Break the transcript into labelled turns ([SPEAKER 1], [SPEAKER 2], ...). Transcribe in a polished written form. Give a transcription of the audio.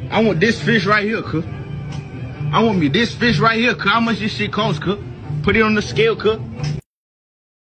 [SPEAKER 1] I want this fish right here, cuz. I want me this fish right here, cuz. How much this shit costs, cuz? Put it on the scale, cuz.